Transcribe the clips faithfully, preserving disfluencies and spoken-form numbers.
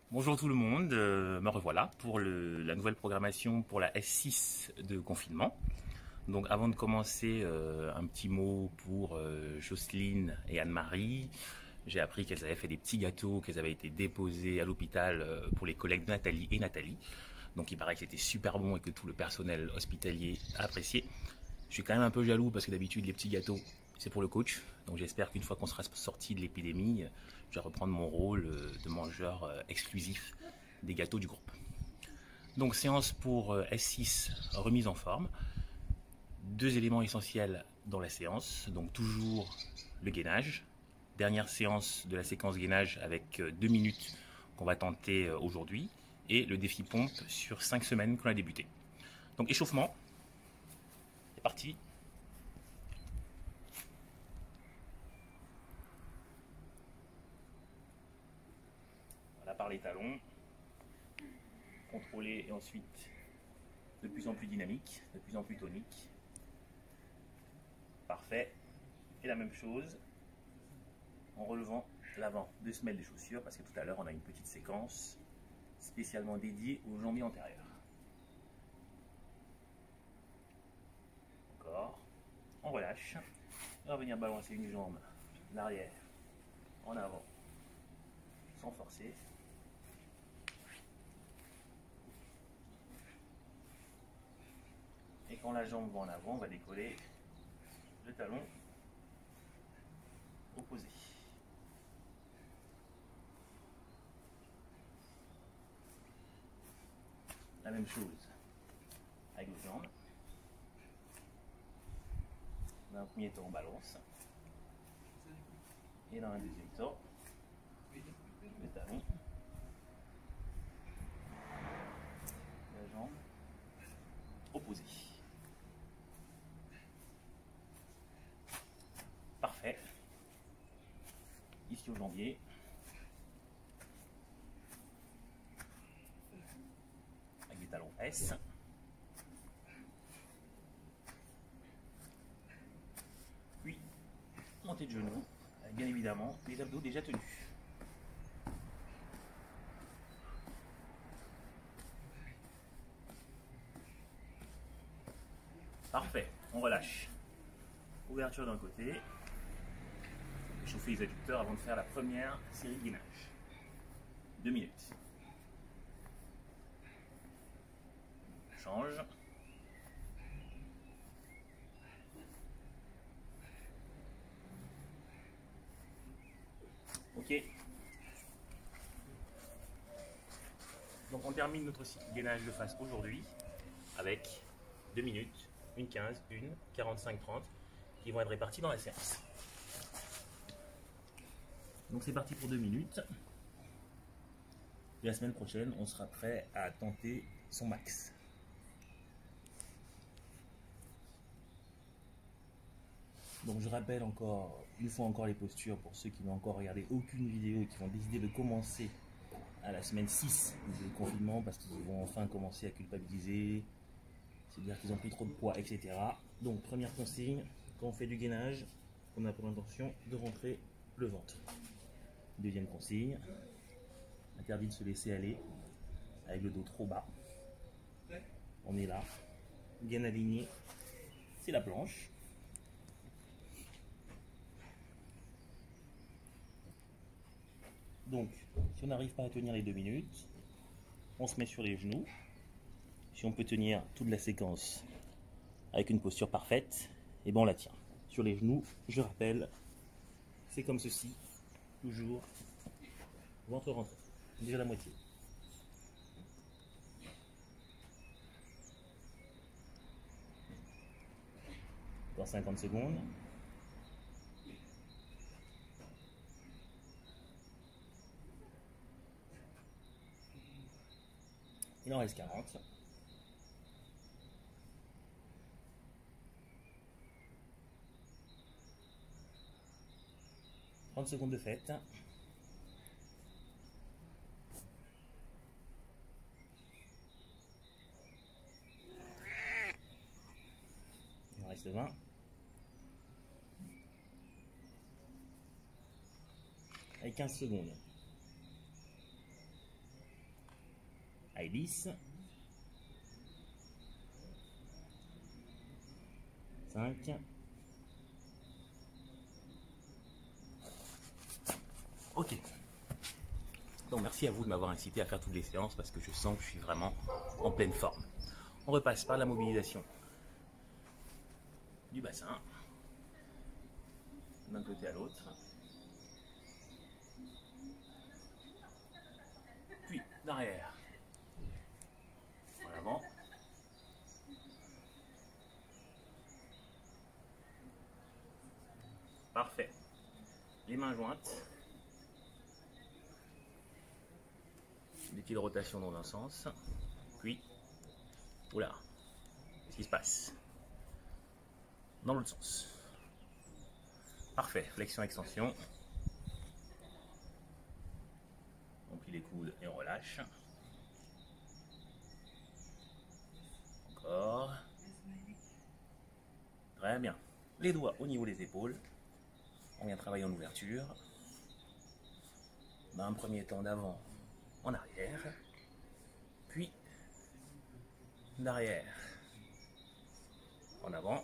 Bonjour tout le monde, euh, me revoilà pour le, la nouvelle programmation pour la S six de confinement. Donc avant de commencer, euh, un petit mot pour euh, Jocelyne et Anne-Marie. J'ai appris qu'elles avaient fait des petits gâteaux, qu'elles avaient été déposées à l'hôpital euh, pour les collègues de Nathalie et Nathalie. Donc il paraît que c'était super bon et que tout le personnel hospitalier a apprécié. Je suis quand même un peu jaloux parce que d'habitude les petits gâteaux c'est pour le coach. Donc j'espère qu'une fois qu'on sera sorti de l'épidémie, je vais reprendre mon rôle de mangeur exclusif des gâteaux du groupe. Donc séance pour S six, remise en forme. Deux éléments essentiels dans la séance, donc toujours le gainage. Dernière séance de la séquence gainage avec deux minutes qu'on va tenter aujourd'hui et le défi pompe sur cinq semaines qu'on a débuté. Donc échauffement, c'est parti. Voilà, par les talons, contrôlé et ensuite de plus en plus dynamique, de plus en plus tonique. Parfait. Et la même chose en relevant l'avant de semelle des chaussures parce que tout à l'heure on a une petite séquence spécialement dédiée aux jambiers antérieurs. Encore. On relâche. On va venir balancer une jambe, l'arrière, en avant, sans forcer. Et quand la jambe va en avant, on va décoller le talon opposé. La même chose avec les jambes. Dans un premier temps, on balance. Et dans un deuxième temps, le talon, la jambe opposée. Parfait. Ici au jambier. Avec des talons S. Puis, montée de genoux, avec bien évidemment les abdos déjà tenus. Parfait, on relâche. Ouverture d'un côté. Échauffer les adducteurs avant de faire la première série de gainage. Deux minutes. Change. Ok. Donc on termine notre cycle gainage de face aujourd'hui avec deux minutes, une quinze, une, quarante-cinq, trente qui vont être répartis dans la séance. Donc c'est parti pour deux minutes. Et la semaine prochaine, on sera prêt à tenter son max. Donc je rappelle encore, une fois encore les postures pour ceux qui n'ont encore regardé aucune vidéo et qui vont décider de commencer à la semaine six du confinement parce qu'ils vont enfin commencer à culpabiliser, c'est-à-dire qu'ils ont pris trop de poids, et cetera. Donc première consigne, quand on fait du gainage, on a pour intention de rentrer le ventre. Deuxième consigne, interdit de se laisser aller avec le dos trop bas. On est là, bien aligné, c'est la planche. Donc, si on n'arrive pas à tenir les deux minutes, on se met sur les genoux. Si on peut tenir toute la séquence avec une posture parfaite, et ben on la tient. Sur les genoux, je rappelle, c'est comme ceci, toujours ventre rentré, déjà la moitié. Dans cinquante secondes. Il en reste quarante. trente secondes de fête. Il en reste vingt. Et quinze secondes. Allez, dix. cinq. Ok. Donc merci à vous de m'avoir incité à faire toutes les séances parce que je sens que je suis vraiment en pleine forme. On repasse par la mobilisation du bassin, d'un côté à l'autre. Puis d'arrière en avant. Parfait. Les mains jointes. Des petites rotations dans un sens. Puis, oula, qu'est-ce qui se passe? Dans l'autre sens. Parfait. Flexion, extension. On plie les coudes et on relâche. Encore. Très bien. Les doigts au niveau des épaules. On vient travailler en ouverture. Dans un premier temps d'avant en arrière. Puis d'arrière en avant.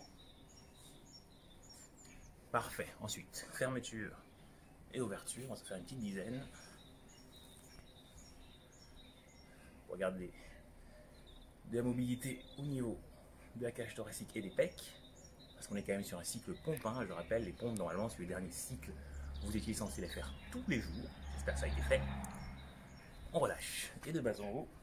Parfait. Ensuite, fermeture et ouverture. On va se faire une petite dizaine. Regardez de la mobilité au niveau de la cage thoracique et des pecs. Parce qu'on est quand même sur un cycle pompe. Hein. Je rappelle, les pompes, normalement, sur le dernier cycle, vous étiez censé les faire tous les jours. J'espère que ça a été fait. On relâche. Et de bas en haut.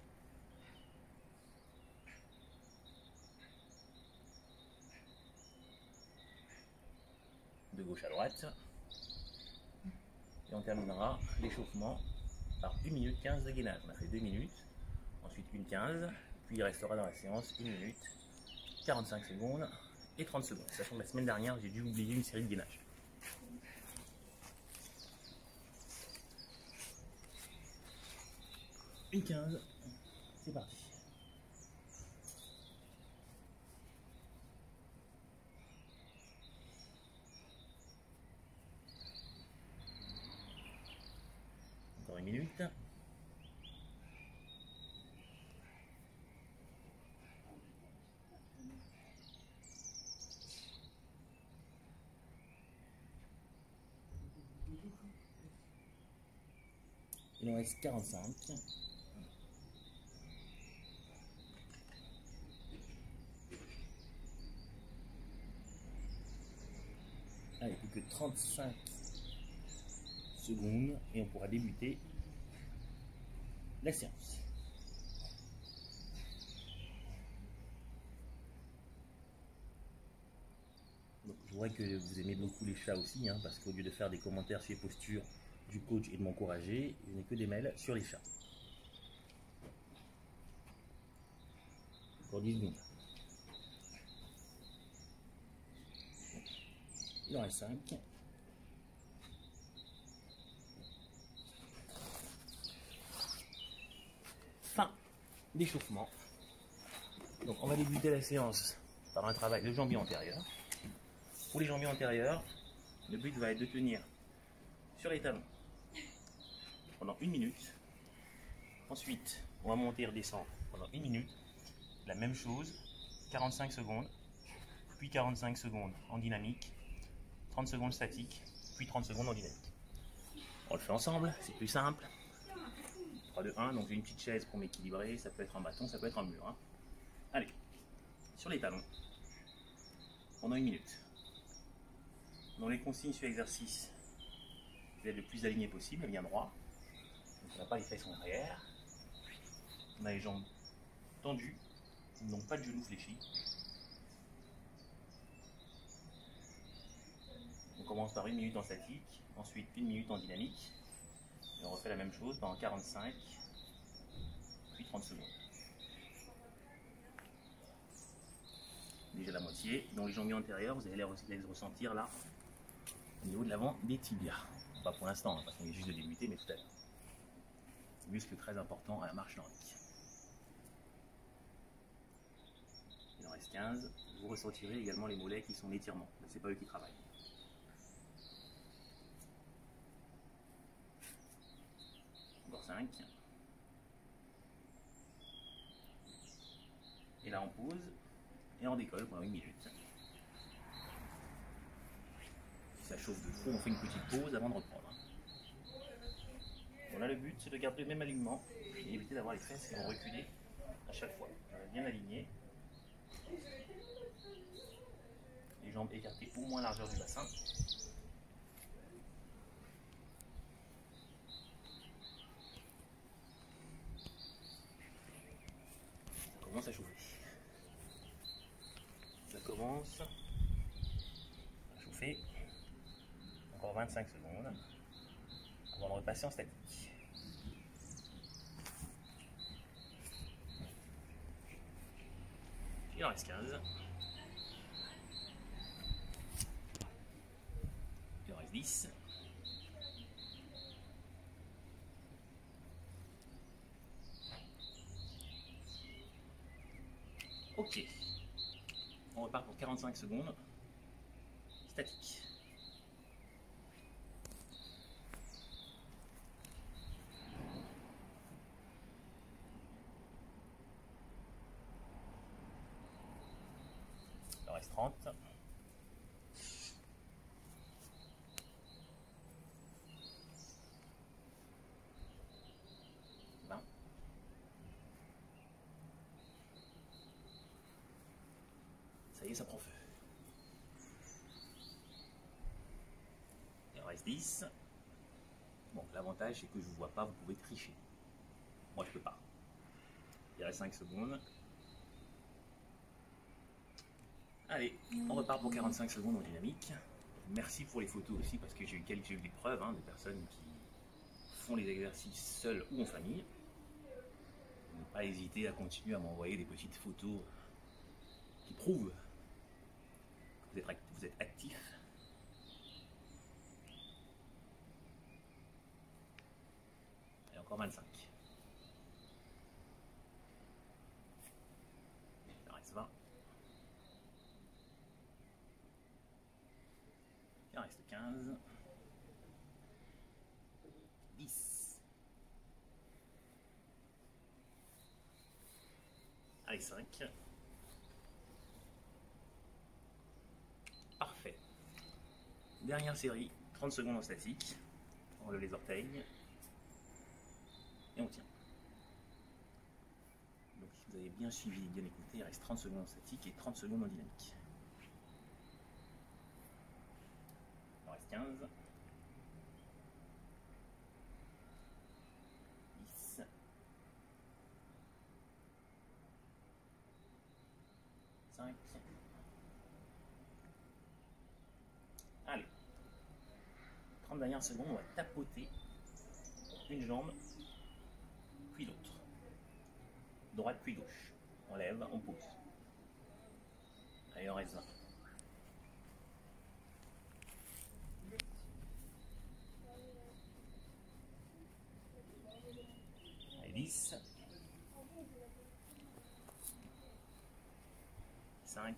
De gauche à droite. Et on terminera l'échauffement par une minute quinze de gainage. On a fait deux minutes, ensuite une quinze, puis il restera dans la séance une minute, quarante-cinq secondes et trente secondes. Sachant que la semaine dernière, j'ai dû oublier une série de gainage. Une quinze, c'est parti. Encore une minute. Il en reste quarante-cinq. Allez, plus que trente-cinq secondes et on pourra débuter la séance. Donc, je vois que vous aimez beaucoup les chats aussi, hein, parce qu'au lieu de faire des commentaires sur les postures du coach et de m'encourager, je n'ai que des mails sur les chats. Encore dix secondes. Il en reste cinq. Fin d'échauffement. Donc on va débuter la séance par un travail de jambier antérieur. Pour les jambiers antérieurs, le but va être de tenir sur les talons pendant une minute. Ensuite, on va monter et redescendre pendant une minute. La même chose, quarante-cinq secondes, puis quarante-cinq secondes en dynamique, trente secondes statique, puis trente secondes en dynamique. On le fait ensemble, c'est plus simple. trois, deux, un, donc j'ai une petite chaise pour m'équilibrer, ça peut être un bâton, ça peut être un mur. Hein. Allez, sur les talons, pendant une minute. Dans les consignes sur l'exercice, vous êtes le plus aligné possible, bien droit. Donc on n'a pas les fesses en arrière. On a les jambes tendues, donc pas de genoux fléchis. On commence par une minute en statique, ensuite une minute en dynamique. Et on refait la même chose pendant quarante-cinq, puis trente secondes. Déjà la moitié. Dans les jambiers antérieurs, vous allez les ressentir là, au niveau de l'avant des tibias. Pas pour l'instant, hein, parce qu'on est juste de débuter, mais tout à l'heure. Muscle très important à la marche nordique. Il en reste quinze. Vous ressentirez également les mollets qui sont en étirement. C'est pas eux qui travaillent. Encore cinq. Et là on pose et on décolle pendant une minute. Si ça chauffe de trop, on fait une petite pause avant de reprendre. Bon, là le but c'est de garder le même alignement et éviter d'avoir les fesses qui vont reculer à chaque fois. Bien aligné. Les jambes écartées au moins largeur du bassin. Ça commence à chauffer. Ça commence à chauffer. Encore vingt-cinq secondes avant de repasser en statique. Il en reste quinze. Il en reste dix. Ok. On repart pour quarante-cinq secondes. Statique. Il en reste trente. vingt. Ça y est, ça prend feu. Il en reste dix. Bon, l'avantage c'est que je ne vous vois pas, vous pouvez tricher. Moi je peux pas. Il reste cinq secondes. Allez, on repart pour quarante-cinq secondes en dynamique. Merci pour les photos aussi parce que j'ai eu quelques j'ai eu des preuves hein, de personnes qui font les exercices seuls ou en famille. Ne pas hésiter à continuer à m'envoyer des petites photos qui prouvent que vous êtes, vous êtes actif. Et encore vingt-cinq. Il en reste vingt. Il en reste quinze. dix. Allez, cinq. Parfait. Dernière série, trente secondes en statique. On enlève les orteils. Et on tient. Donc si vous avez bien suivi, bien écouté, il reste trente secondes en statique et trente secondes en dynamique. Il en reste quinze. dix. cinq. Allez. trente dernières secondes, on va tapoter une jambe, puis l'autre. Droite puis gauche. On lève, on pose. Allez, on reste vingt. Allez, dix. cinq.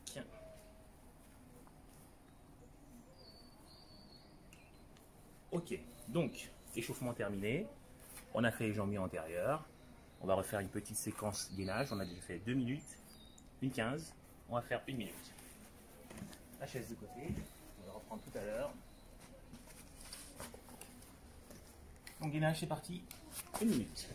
Ok, donc, échauffement terminé. On a fait les jambes antérieures. On va refaire une petite séquence gainage. On a déjà fait deux minutes, une quinze. On va faire une minute. La chaise de côté. On va reprendre tout à l'heure. Donc gainage, c'est parti. Une minute.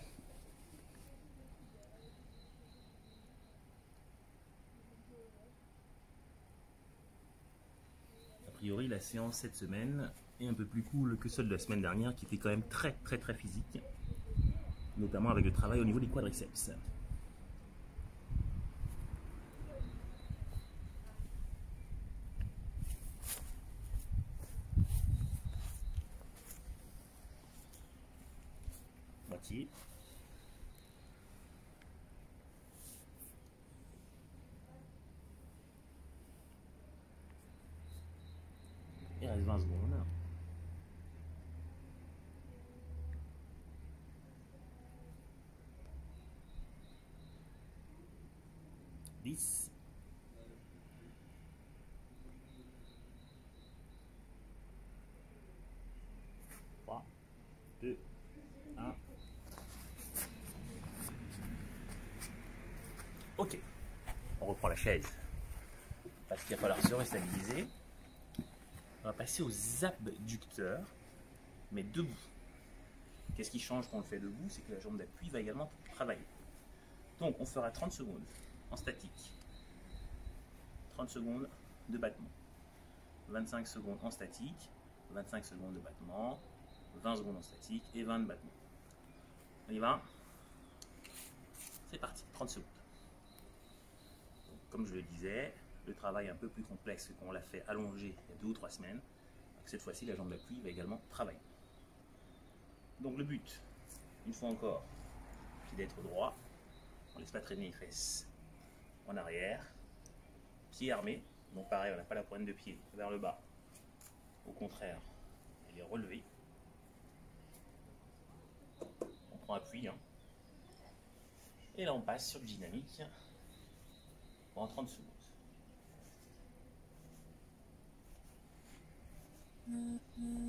A priori, la séance cette semaine est un peu plus cool que celle de la semaine dernière, qui était quand même très très très physique, notamment avec le travail au niveau des quadriceps. Moitié. Il reste vingt secondes. dix. trois, deux, un. Ok. chaise. Parce qu'il va falloir se restabiliser. On va passer aux abducteurs, mais debout. Qu'est-ce qui change quand on le fait debout? C'est que la jambe d'appui va également travailler. Donc on fera trente secondes en statique, trente secondes de battement, vingt-cinq secondes en statique, vingt-cinq secondes de battement, vingt secondes en statique et vingt de battement. On y va? C'est parti, trente secondes. Donc, comme je le disais, le travail est un peu plus complexe que quand on l'a fait allongé il y a deux ou trois semaines. Donc, cette fois-ci, la jambe d'appui va également travailler. Donc le but, une fois encore, c'est d'être droit. On ne laisse pas traîner les fesses en arrière. Pied armé. Donc pareil, on n'a pas la pointe de pied vers le bas. Au contraire, elle est relevée. On prend appui. Hein. Et là, on passe sur le dynamique pendant trente secondes. Le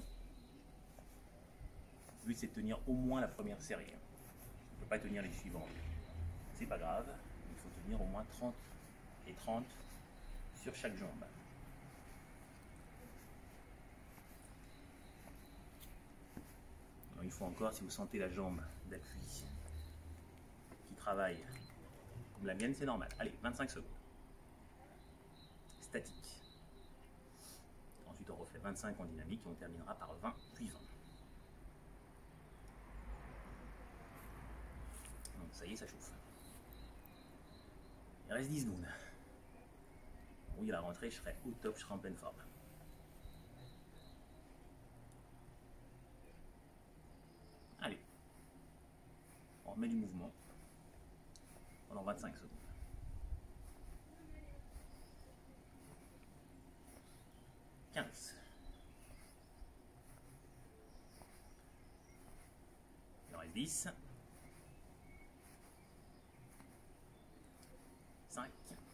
but, c'est de tenir au moins la première série. On ne peut pas tenir les suivantes. C'est pas grave, il faut tenir au moins trente et trente sur chaque jambe. Alors, une fois encore, si vous sentez la jambe d'appui qui travaille comme la mienne, c'est normal. Allez, vingt-cinq secondes. Statique. Ensuite, on refait vingt-cinq en dynamique et on terminera par vingt, puis vingt. Donc, ça y est, ça chauffe. Il reste dix secondes. Oui, à la rentrée, je serai au top, je serai en pleine forme. Allez. On remet du mouvement pendant vingt-cinq secondes. quinze. Il en reste dix. cinq.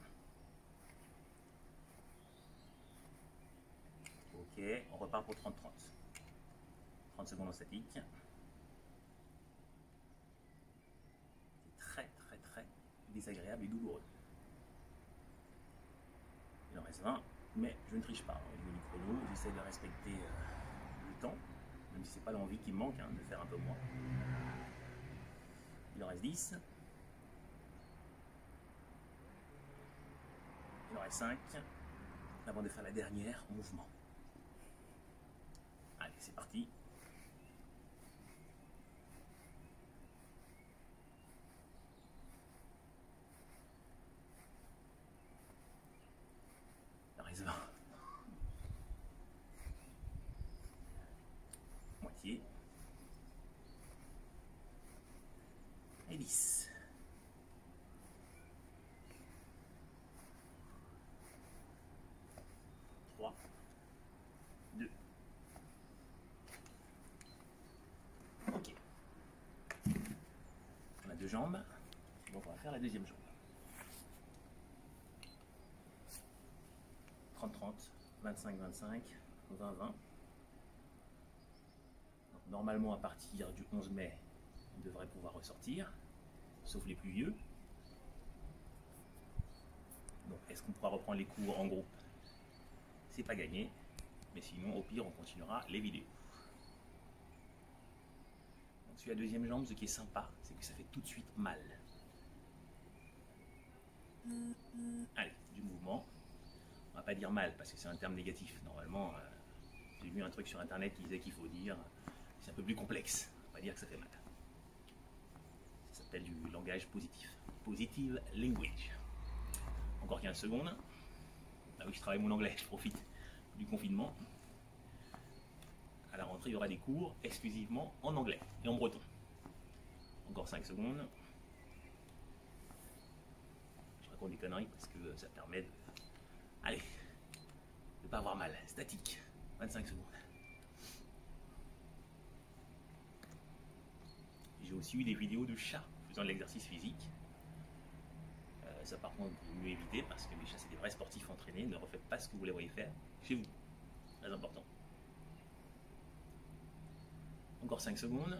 Ok, on repart pour trente trente. trente secondes en statique. C'est très très très désagréable et douloureux. Il en reste vingt, mais je ne triche pas. Au niveau du chrono, j'essaie de respecter euh, le temps, même si c'est pas l'envie qui me manque hein, de faire un peu moins. Il en reste dix. Il en reste cinq. Avant de faire la dernière, mouvement. Allez, c'est parti. Il en reste vingt. Moitié. Et dix. trois. deux. Ok. On a deux jambes. Donc on va faire la deuxième jambe. trente trente, vingt-cinq vingt-cinq, vingt vingt. Donc, normalement à partir du onze mai, on devrait pouvoir ressortir, sauf les plus vieux. Donc est-ce qu'on pourra reprendre les cours en groupe? C'est pas gagné, mais sinon au pire on continuera les vidéos. Donc sur la deuxième jambe, ce qui est sympa, c'est que ça fait tout de suite mal. Allez, du mouvement. On va pas dire mal parce que c'est un terme négatif. Normalement, euh, j'ai vu un truc sur internet qui disait qu'il faut dire c'est un peu plus complexe. On va pas dire que ça fait mal. Ça s'appelle du langage positif. Positive language. Encore quinze secondes. Ah oui, je travaille mon anglais, je profite du confinement. À la rentrée, il y aura des cours exclusivement en anglais et en breton. Encore cinq secondes. Je raconte des conneries parce que ça permet de... Allez, de ne pas avoir mal. Statique, vingt-cinq secondes. J'ai aussi eu des vidéos de chats faisant de l'exercice physique. Euh, ça par contre, il vaut mieux éviter parce que les chats c'est des vrais sportifs entraînés. Ne refaites pas ce que vous les voyez faire chez vous. Très important. Encore cinq secondes.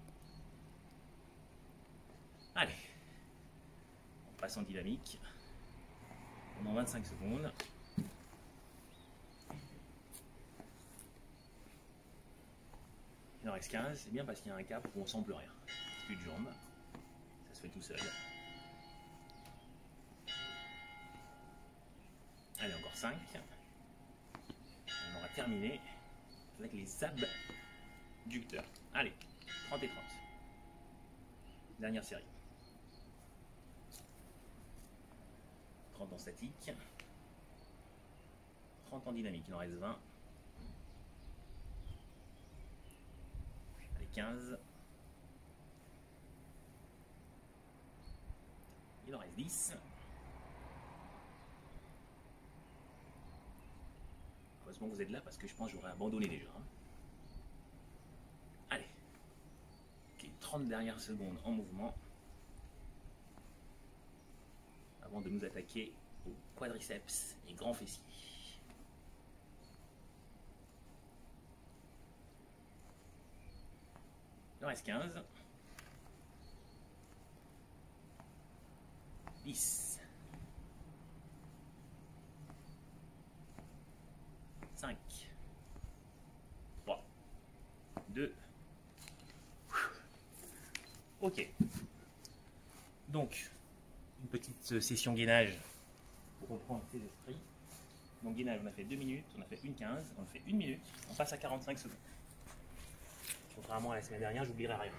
Allez, on passe en dynamique. pendant vingt-cinq secondes. Il en reste quinze, c'est bien parce qu'il y a un cap où on sent plus rien. Plus de jambes, ça se fait tout seul. Allez, encore cinq. On aura terminé avec les abducteurs. Allez, trente et trente. Dernière série. trente en statique. trente en dynamique, il en reste vingt. Allez, quinze. Il en reste dix. Heureusement que vous êtes là parce que je pense que j'aurais abandonné déjà. Allez. Ok, trente dernières secondes en mouvement. Avant de nous attaquer aux quadriceps et grands fessiers. Il en reste quinze. dix. cinq. trois. deux. Ok. Donc, une petite session gainage pour reprendre ses esprits. Donc gainage, on a fait deux minutes, on a fait une quinze, on a fait une minute, on passe à quarante-cinq secondes. Contrairement à la semaine dernière, j'oublierai rien.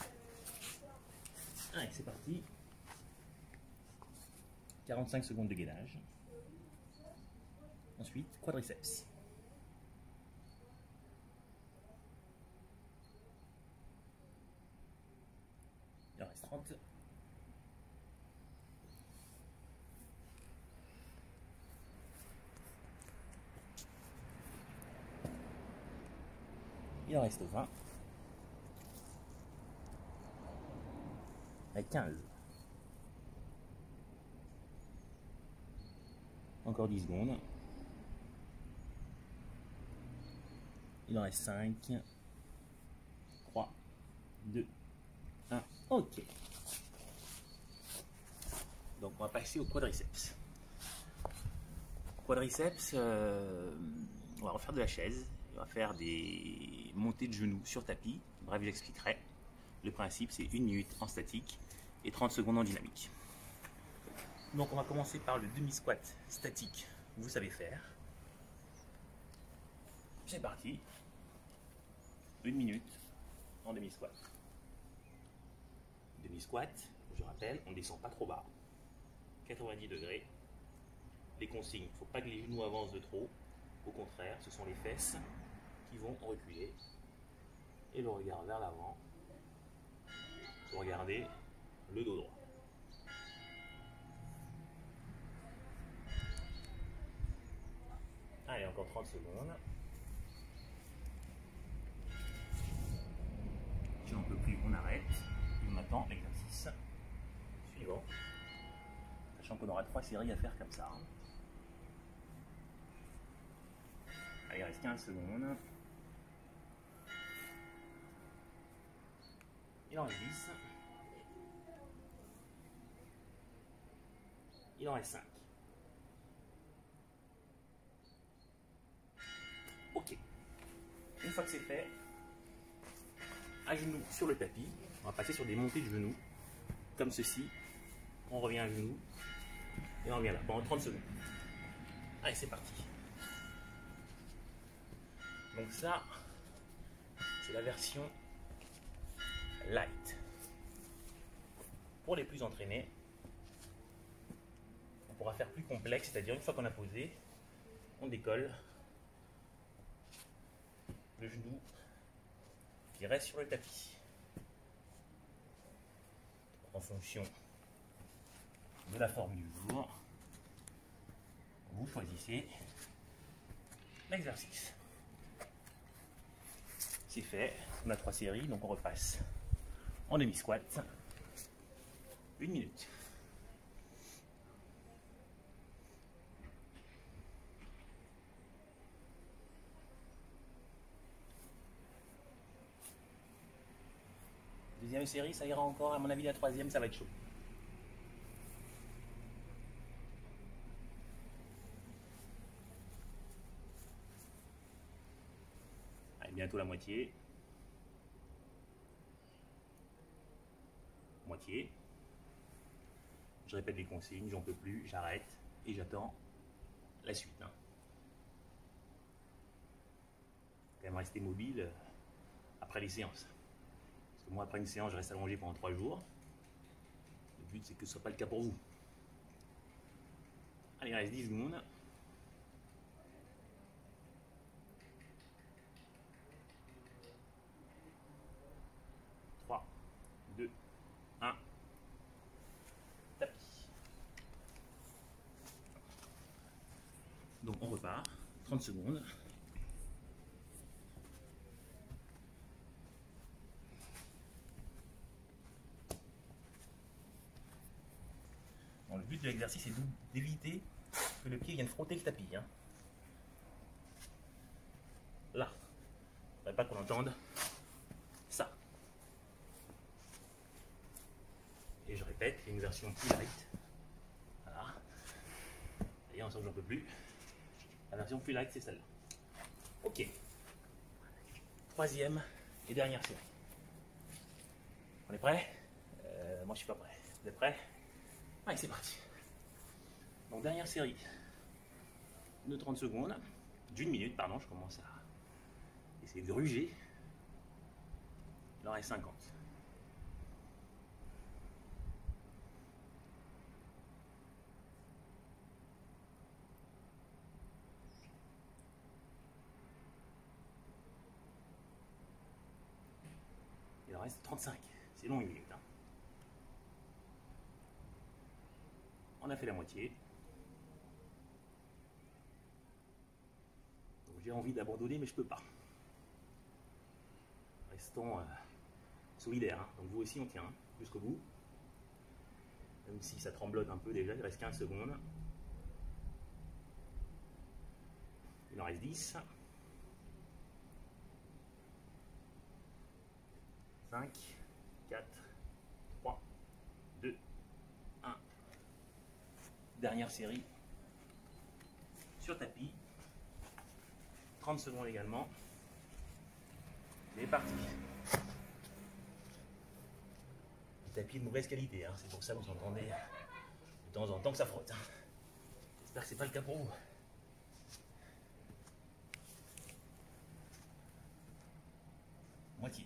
Allez, c'est parti. quarante-cinq secondes de gainage. Ensuite, quadriceps. Il en reste trente. Il en reste vingt. Avec quinze. Encore dix secondes. Il en reste cinq. trois. deux. un. Ok. Donc on va passer au quadriceps. Quadriceps, euh, on va refaire de la chaise. On va faire des montées de genoux sur tapis. Bref, j'expliquerai. Le principe, c'est une minute en statique et trente secondes en dynamique. Donc on va commencer par le demi-squat statique. Vous savez faire. C'est parti. Une minute en demi-squat. Demi-squat, je rappelle, on ne descend pas trop bas. quatre-vingt-dix degrés. Les consignes, il ne faut pas que les genoux avancent de trop. Au contraire, ce sont les fesses qui vont reculer. Et le regard vers l'avant. Regardez le dos droit. Allez, encore trente secondes. Si on n'en peut plus, on arrête. Et on attend l'exercice suivant. Sachant qu'on aura trois séries à faire comme ça. Allez, il reste quinze secondes. Il en reste dix. Il en reste cinq. Ok. Une fois que c'est fait, à genoux sur le tapis, on va passer sur des montées de genoux, comme ceci. On revient à genoux et on revient là pendant trente secondes. Allez, c'est parti. Donc ça, c'est la version light. Pour les plus entraînés, on pourra faire plus complexe, c'est-à-dire une fois qu'on a posé, on décolle le genou qui reste sur le tapis. En fonction de la forme du jour, vous choisissez l'exercice. C'est fait, on a trois séries, donc on repasse en demi-squat. Une minute. Deuxième série, ça ira encore. À mon avis, la troisième, ça va être chaud. bientôt la moitié. Moitié. Je répète les consignes, j'en peux plus, j'arrête et j'attends la suite. Hein. Quand même rester mobile après les séances. Parce que moi, après une séance, je reste allongé pendant trois jours. Le but, c'est que ce ne soit pas le cas pour vous. Allez, il reste dix secondes. trois, deux, un. Tapis. Donc on repart. trente secondes. Bon, le but de l'exercice est d'éviter que le pied vienne frotter le tapis. Hein. Là. Il ne faudrait pas qu'on entende ça. Et je répète, il y a une version plus light. Voilà. Et ensemble, j'en peux plus. La version plus light, c'est celle-là. Ok. Troisième et dernière série. On est prêt? euh, Moi, je suis pas prêt. Vous êtes prêts? Allez, c'est parti. Donc, dernière série de trente secondes. D'une minute, pardon, je commence à essayer de gruger. Il en reste cinquante. Il en reste trente-cinq. C'est long une minute. Hein. On a fait la moitié. J'ai envie d'abandonner, mais je peux pas. Restons euh, solidaires. Hein. Donc vous aussi, on tient hein, jusqu'au bout. Même si ça tremblote un peu déjà, il reste quinze secondes. Il en reste dix. cinq, quatre, trois, deux, un. Dernière série. Sur tapis. trente secondes également. C'est parti. Le tapis de mauvaise qualité, hein. C'est pour ça que vous entendez de temps en temps que ça frotte. Hein. J'espère que c'est pas le cas pour vous. Moitié.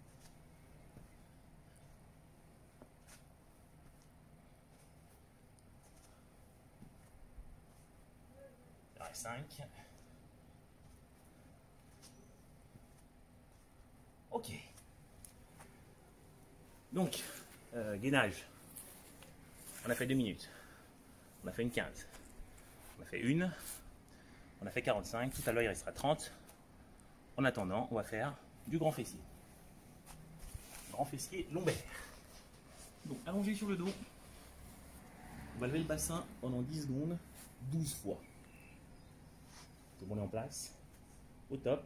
Il en reste cinq. Ok. Donc, euh, gainage. On a fait deux minutes. On a fait une quinze. On a fait une. On a fait quarante-cinq. Tout à l'heure, il restera trente. En attendant, on va faire du grand fessier. Grand fessier lombaire. Donc, allongé sur le dos. On va lever le bassin pendant dix secondes, douze fois. Tout le monde est en place. Au top.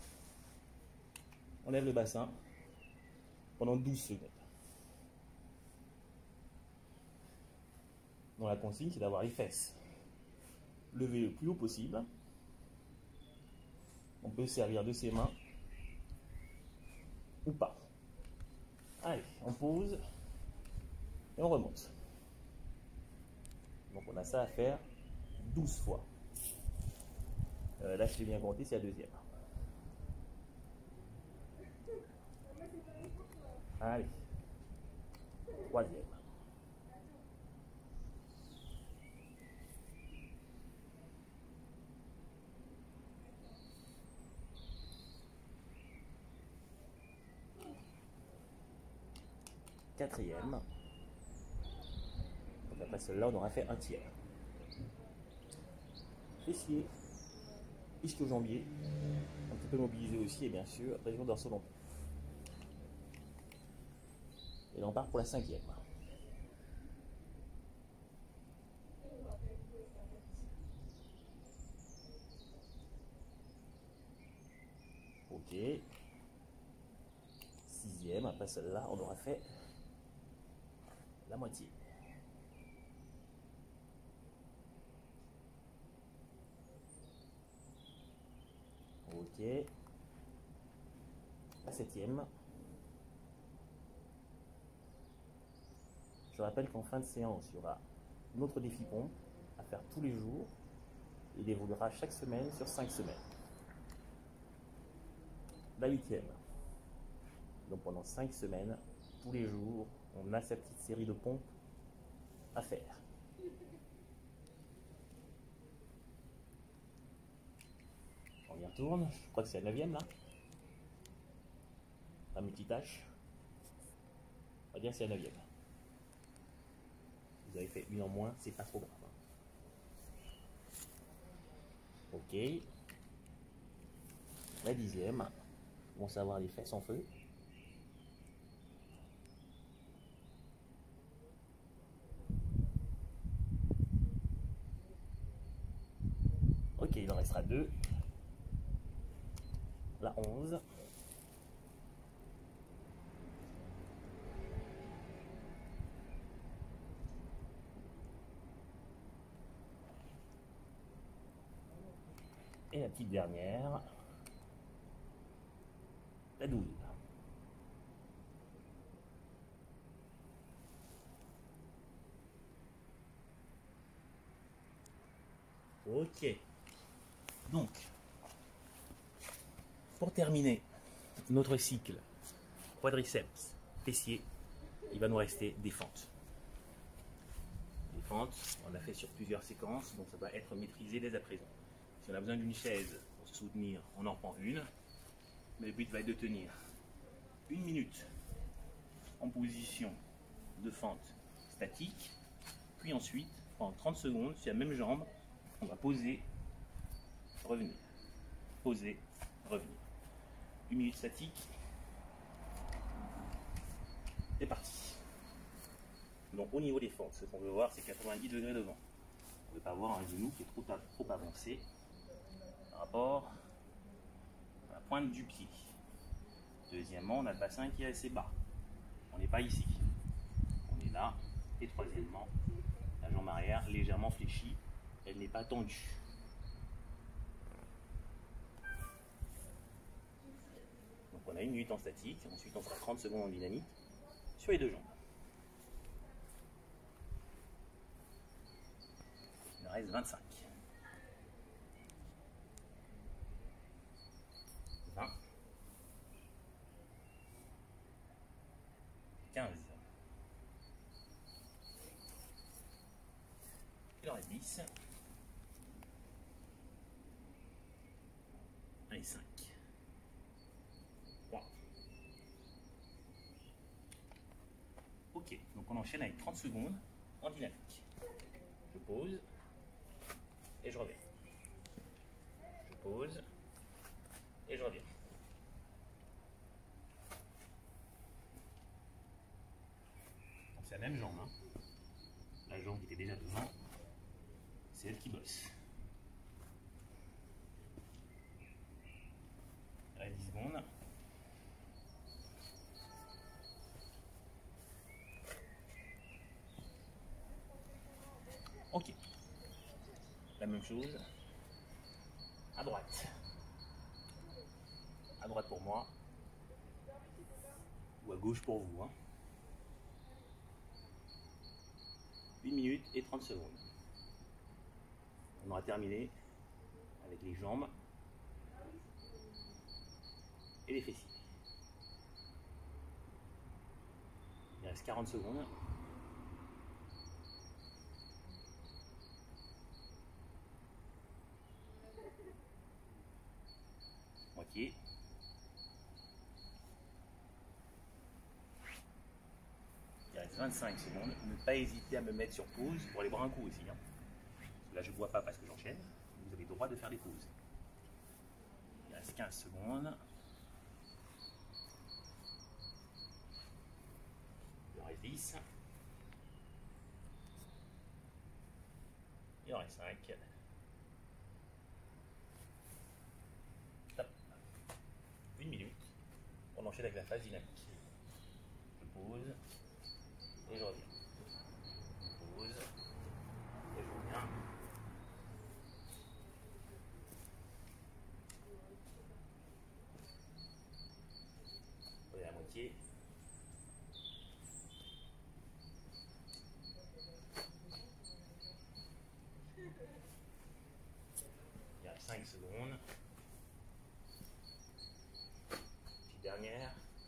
On lève le bassin pendant douze secondes. Donc la consigne, c'est d'avoir les fesses levées le plus haut possible. On peut se servir de ses mains ou pas. Allez, on pose et on remonte. Donc on a ça à faire douze fois. Euh, là, je l'ai bien compté, c'est la deuxième. Allez, troisième. Quatrième. Donc après celle-là, on aura fait un tiers. Fessier, ischio-jambier, un petit peu mobilisé aussi, et bien sûr, région dorsolaire. Et là, on part pour la cinquième. Ok. Sixième, après celle-là, on aura fait la moitié. Ok. La septième. Je rappelle qu'en fin de séance, il y aura notre défi pompe à faire tous les jours. Il évoluera chaque semaine sur cinq semaines. La huitième. Donc pendant cinq semaines, tous les jours, on a cette petite série de pompes à faire. On y retourne. Je crois que c'est la neuvième là. La multitâche. On va dire que c'est la neuvième. Vous avez fait une en moins, c'est pas trop grave. Ok. La dixième. On va avoir les fesses en feu. Ok, il en restera deux. La onze. Et la petite dernière, la douze. Ok. Donc, pour terminer notre cycle quadriceps, fessier, il va nous rester des fentes. Les fentes, on l'a fait sur plusieurs séquences, donc ça va être maîtrisé dès à présent. Si on a besoin d'une chaise pour se soutenir, on en prend une. Mais le but va être de tenir une minute en position de fente statique. Puis ensuite, pendant trente secondes, sur la même jambe, on va poser, revenir. Poser, revenir. Une minute statique. C'est parti. Donc au niveau des fentes, ce qu'on veut voir, c'est quatre-vingt-dix degrés devant. On ne veut pas avoir un genou qui est trop, trop avancé par rapport à la pointe du pied. Deuxièmement, on a le bassin qui est assez bas. On n'est pas ici. On est là. Et troisièmement, la jambe arrière légèrement fléchie. Elle n'est pas tendue. Donc on a une minute en statique. Ensuite, on fera trente secondes en dynamique sur les deux jambes. Il en reste vingt-cinq. vingt. quinze. Il en reste dix. Allez, cinq. trois. Ok, donc on enchaîne avec trente secondes en dynamique. Je pose et je reviens. Je pose et je reviens. C'est la même jambe. Hein. La jambe qui était déjà devant, c'est elle qui bosse. Allez, dix secondes. Ok. La même chose. À droite. À droite pour moi. Ou à gauche pour vous. Hein. une minute et trente secondes. On aura terminé avec les jambes et les fessiers. Il reste quarante secondes. Moitié. Il reste vingt-cinq secondes. Ne pas hésiter à me mettre sur pause pour aller boire un coup aussi. Hein. Là, je ne bois pas parce que j'enchaîne. Vous avez le droit de faire des pauses. Il reste quinze secondes. Il en reste dix. Il en reste cinq. Top. Une minute. On enchaîne avec la phase dynamique. Je pose et je reviens. Je pose et je reviens. pied. Il y a cinq secondes. Puis dernière.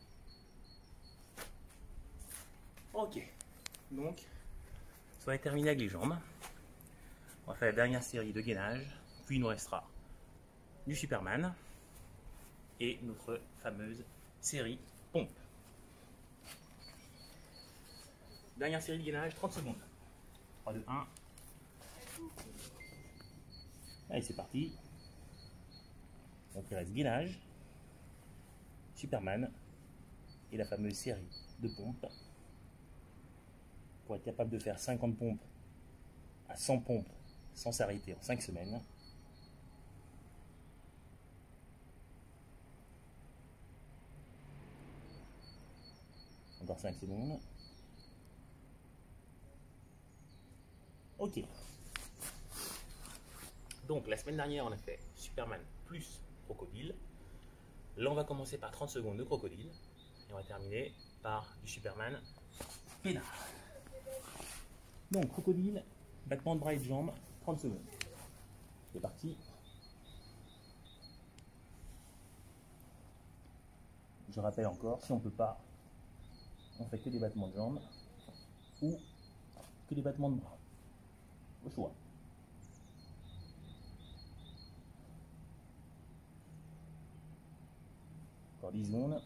Ok. Donc, ça va être terminé avec les jambes. On va faire la dernière série de gainage. Puis il nous restera du Superman et notre fameuse série pompe. Dernière série de gainage, trente secondes. trois, deux, un. Allez, c'est parti. Donc il reste gainage, Superman et la fameuse série de pompes. Pour être capable de faire cinquante pompes à cent pompes sans s'arrêter en cinq semaines. Encore cinq secondes. Ok. Donc la semaine dernière on a fait Superman plus crocodile. Là on va commencer par trente secondes de crocodile. Et on va terminer par du Superman peinard. Donc crocodile, battement de bras et de jambes, trente secondes. C'est parti. Je rappelle encore, si on ne peut pas, on fait que des battements de jambes ou que des battements de bras. Au choix. Encore dix secondes.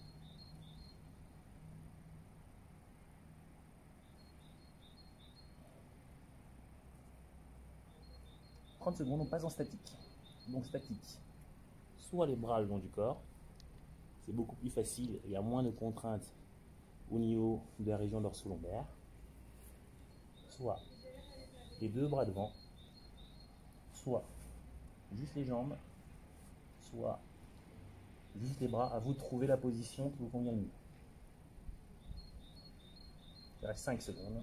trente secondes, on passe en statique. Donc statique, soit les bras le long du corps, c'est beaucoup plus facile, il y a moins de contraintes au niveau de la région dorsolaire, soit les deux bras devant, soit juste les jambes, soit juste les bras. À vous de trouver la position qui vous convient le mieux. Il reste cinq secondes.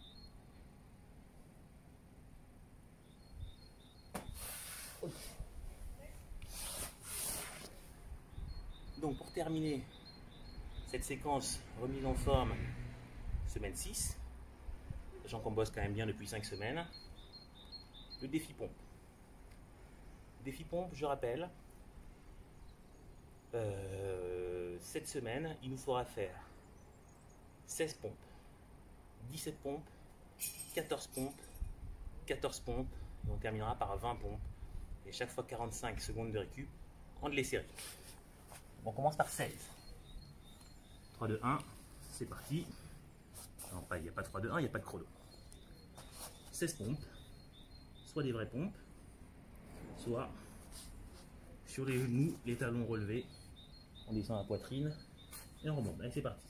Donc pour terminer cette séquence remise en forme semaine six, sachant qu'on bosse quand même bien depuis cinq semaines, le défi pompe. Défi pompe, je rappelle, euh, cette semaine, il nous faudra faire seize pompes, dix-sept pompes, quatorze pompes, quatorze pompes, et on terminera par vingt pompes, et chaque fois quarante-cinq secondes de récup en de les séries. On commence par seize. trois, deux, un, c'est parti. Non, pas, il n'y a pas trois, deux, un, il n'y a pas de chrono. seize pompes, soit des vraies pompes, soit sur les genoux, les talons relevés, on descend la poitrine et on remonte. Allez, c'est parti.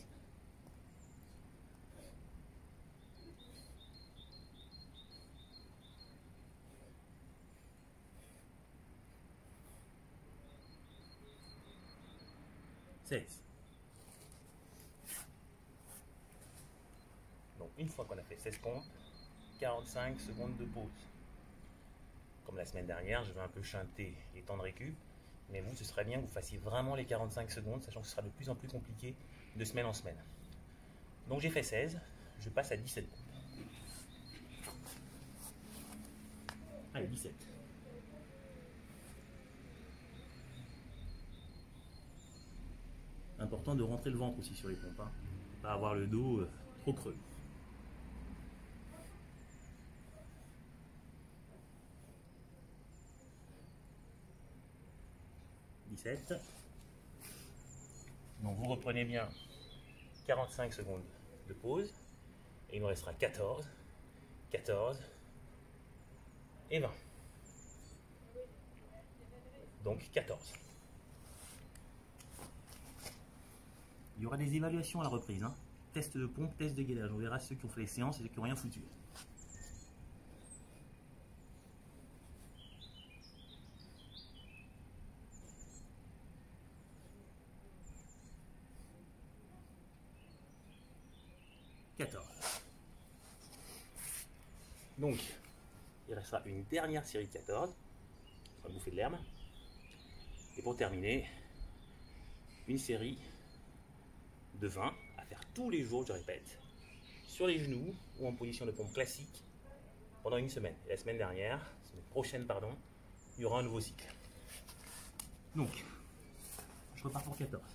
seize. Donc une fois qu'on a fait seize pompes, quarante-cinq secondes de pause. Comme la semaine dernière, je vais un peu chanter les temps de récup, mais vous, ce serait bien que vous fassiez vraiment les quarante-cinq secondes, sachant que ce sera de plus en plus compliqué de semaine en semaine. Donc j'ai fait seize, je passe à dix-sept pompes. Allez, dix-sept. Important de rentrer le ventre aussi sur les pompes, hein. Pas avoir le dos euh, trop creux. dix-sept. Donc vous reprenez bien quarante-cinq secondes de pause et il nous restera quatorze, quatorze et vingt. Donc quatorze. Il y aura des évaluations à la reprise, hein. Test de pompe, test de gainage. On verra ceux qui ont fait les séances et ceux qui n'ont rien foutu. quatorze. Donc, il restera une dernière série de quatorze. On va bouffer de l'herbe. Et pour terminer, une série de vingt à faire tous les jours, je répète, sur les genoux ou en position de pompe classique pendant une semaine. Et la semaine dernière, la semaine prochaine, pardon, il y aura un nouveau cycle. Donc, je repars pour quatorze.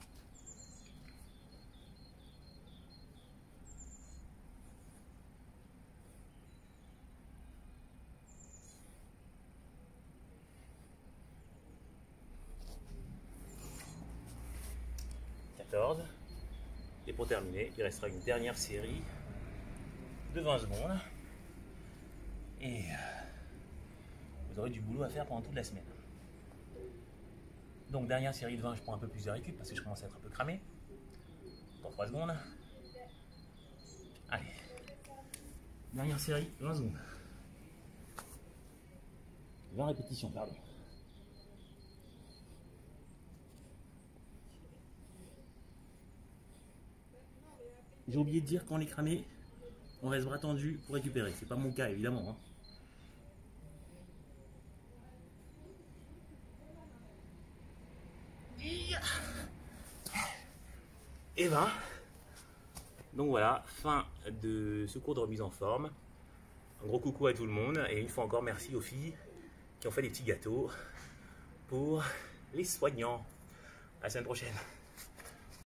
quatorze. Et pour terminer, il restera une dernière série de vingt secondes. Et vous aurez du boulot à faire pendant toute la semaine. Donc dernière série de vingt, je prends un peu plus de récup parce que je commence à être un peu cramé. Pour trois secondes. Allez. Dernière série, vingt secondes. vingt répétitions, pardon. J'ai oublié de dire quand on est cramé, on reste bras tendu pour récupérer. C'est pas mon cas évidemment. Hein. Et ben, donc voilà, fin de ce cours de remise en forme. Un gros coucou à tout le monde et une fois encore merci aux filles qui ont fait des petits gâteaux pour les soignants. À la semaine prochaine.